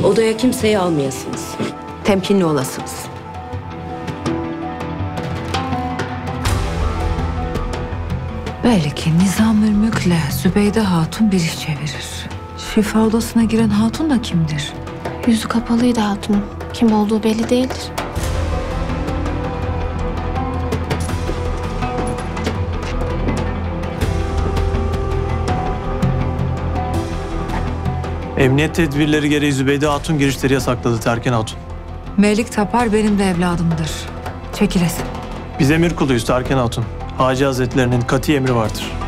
Odaya kimseyi almayasınız. Temkinli olasınız. Belli ki Nizamül Mülk'le Zübeyde Hatun bir iş çevirir. Şifa odasına giren hatun da kimdir? Yüzü kapalıydı hatunun. Kim olduğu belli değildir. Emniyet tedbirleri gereği Zübeyde Hatun girişleri yasakladı Terken Hatun. Melik Tapar benim de evladımdır. Çekilesin. Biz emir kuluyuz Terken Hatun. Hacı Hazretlerinin kati emri vardır.